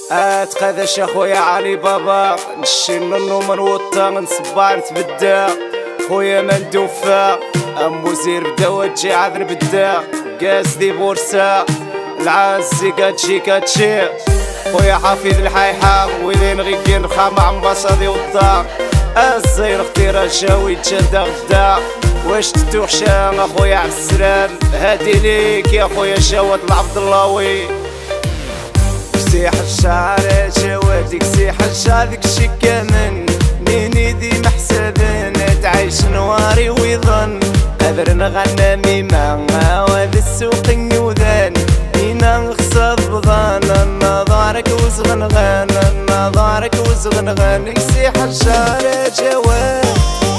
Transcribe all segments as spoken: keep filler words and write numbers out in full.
اتقادش اخويا علي بابا نشي النوم نوطا نصبع نتبدا خويا ما ندوفا ام وزير بدا وجي عذر بدا قاس دي بورصة العازي كاتشي كاتشي خويا حافظ الحيحة ويلين غيكين رخامة عم بصادي والدار الزين اختي رجاوي تجدا غدا واش تتوحشا اخويا عالسلام هادي ليك يا خويا جواد العبد اللهوي سي حجار جوادك سي حجار ذيك شي كامن مين يدي محسبن تعيش نواري ويظن قدر نغنى ميما وهذا السوق يوذان مينا نخصد بضان نظارك وزغنغان نظارك وزغنغان سي حجار جواد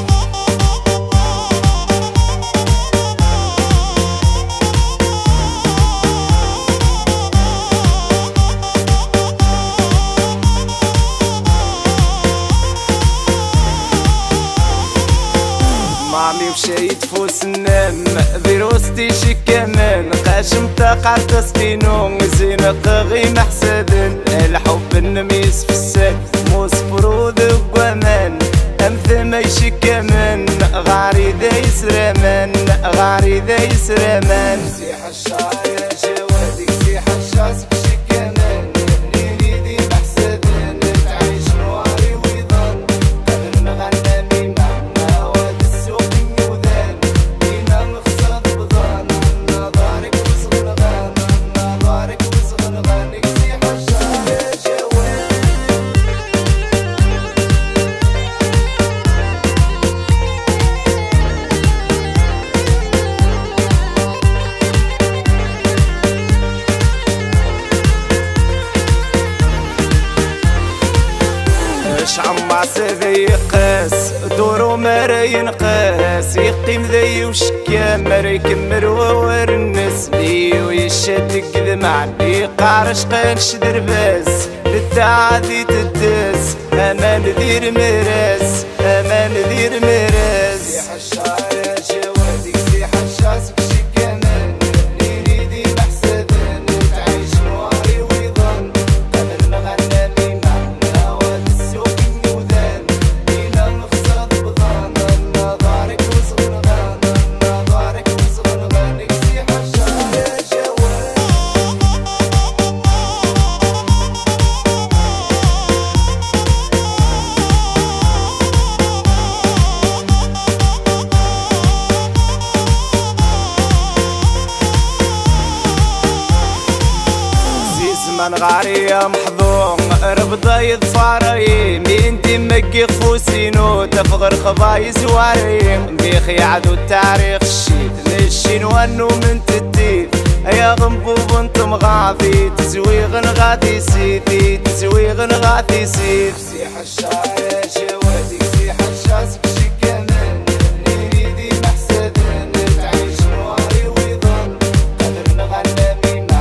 مامي مشى يتفوس النام فيروستي شي كمان قاشم تقع تسكينو زينة غي محسدن الحب النميس في السن موس فرود وقوامان امثما يشي كمان غاري ذا يسرمان غاري ذا يسرمان سي حشا يا جوادك سي حشا شي كمان ليلي دي محسدن تعيش نواري ويظن قدر نغنى ميما عم عسى يقاس دورو مرا ينقاس يقيم ذي وشكا مرا يكمر وور الناس لي ويشد كذمع لي قارش قانش درباس للتعدي تداس امان ذير مراس امان ذير مراس سي حشا يا جوادك سي حشا سكشي كمان ليلي دي محسدن تعيش نواري ويظن قدر نغنى ميما من غارية محظوظ ربضا يظفاري مين دمك خوسينو تفغر خباي زواري بيخي عدو التاريخ الشيد للشين وانو من تديد يا غنبو بنت مغاضي تزويغ غادي سيدي تزويغ غادي سيد سي حشا يا جوادك سي حشا سكشي كمان ليلي دي محسدن تعيش نواري ويظن قدر نغنى ميما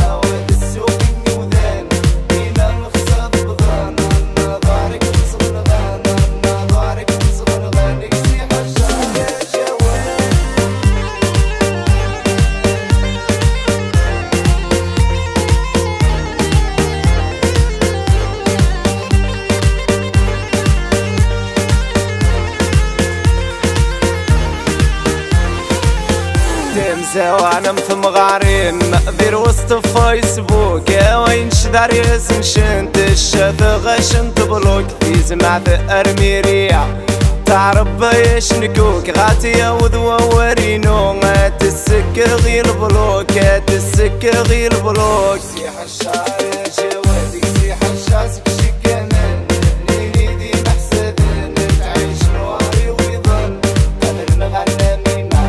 وانا مثم غارين ذير وسط فيسبوك وين شدار يزن شنت الشاف غشنت بلوك في زمع ارميريا تعرف بايش نكوك غاتي وذوا ورينو غات السك غير بلوك غات السك غير بلوك سي حشا يا جوادك سي حشا سكشي كمان ليلي دي محسدن تعيش نواري ويظن قدر نغنى ميما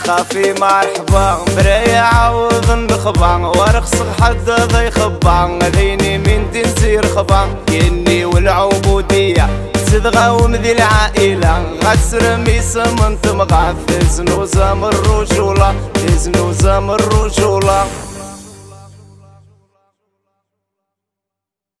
خافي مرحبا برايا عوض النخبا ورخص حد ذي خبا ذيني من تنسير خبا كني والعبودية تدغى ومذي العائلة غسر ميسا من تمغى في زنوزة من الرجولة في زنوزة من الرجولة